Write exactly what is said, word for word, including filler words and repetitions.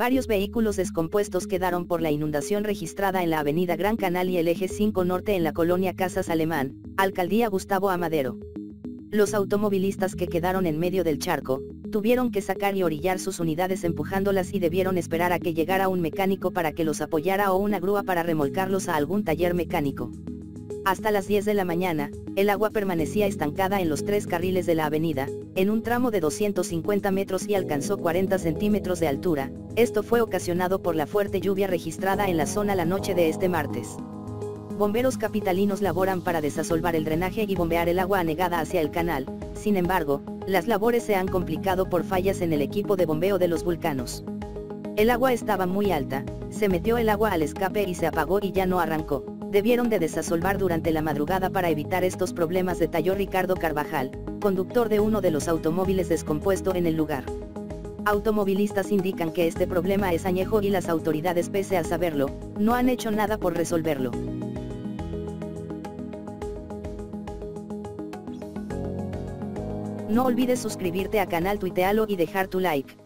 Varios vehículos descompuestos quedaron por la inundación registrada en la avenida Gran Canal y el eje cinco Norte en la colonia Casas Alemán, alcaldía Gustavo Amadero. Los automovilistas que quedaron en medio del charco, tuvieron que sacar y orillar sus unidades empujándolas y debieron esperar a que llegara un mecánico para que los apoyara o una grúa para remolcarlos a algún taller mecánico. Hasta las diez de la mañana, el agua permanecía estancada en los tres carriles de la avenida, en un tramo de doscientos cincuenta metros y alcanzó cuarenta centímetros de altura. Esto fue ocasionado por la fuerte lluvia registrada en la zona la noche de este martes. Bomberos capitalinos laboran para desasolvar el drenaje y bombear el agua anegada hacia el canal. Sin embargo, las labores se han complicado por fallas en el equipo de bombeo de los Vulcanos. El agua estaba muy alta, se metió el agua al escape y se apagó y ya no arrancó. Debieron de desasolvar durante la madrugada para evitar estos problemas, detalló Ricardo Carvajal, conductor de uno de los automóviles descompuesto en el lugar. Automovilistas indican que este problema es añejo y las autoridades, pese a saberlo, no han hecho nada por resolverlo. No olvides suscribirte a canal, tuitealo y dejar tu like.